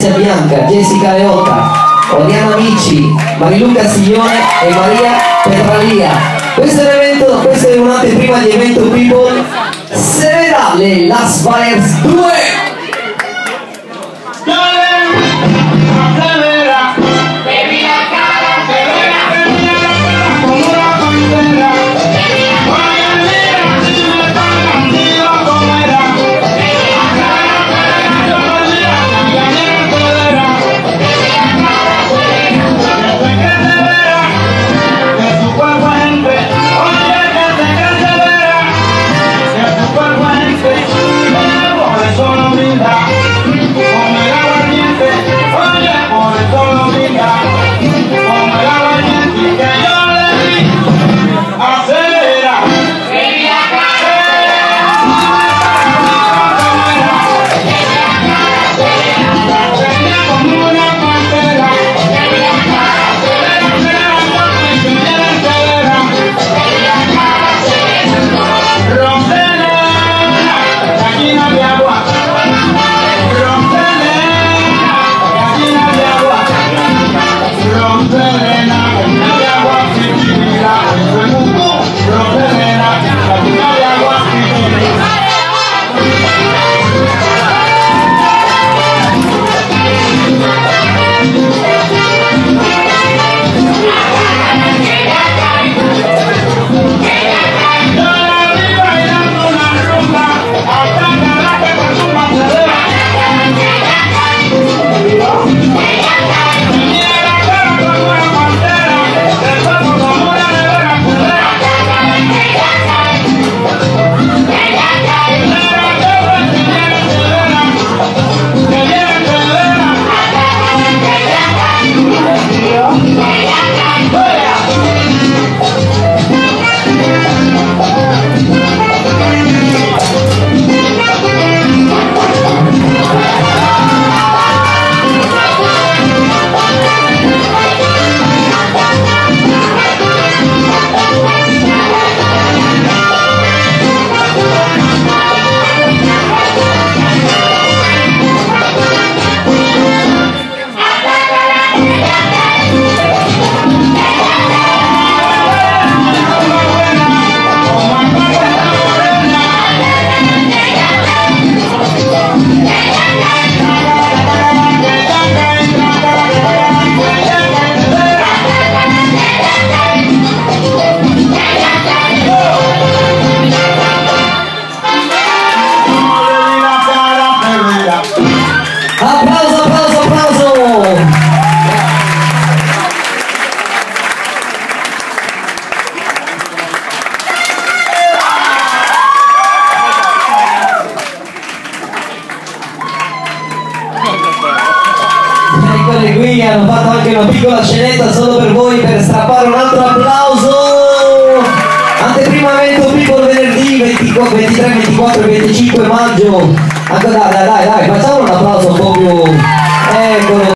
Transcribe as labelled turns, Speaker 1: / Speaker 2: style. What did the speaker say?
Speaker 1: Bianca, Jessica Leota, Oriana Mici, Mariluca Siglione e Maria Petralia. Questo è l'evento, questo è un'anteprima di Evento People. Se vedrà le Las Fires 2. Applauso, applauso, applauso! Eccoli qui, hanno fatto anche una piccola scenetta solo per voi, per strappare un altro applauso! Anteprima Evento People venerdì 23, 24 e 25 maggio. Dai, facciamo un applauso un po' più... Eccolo!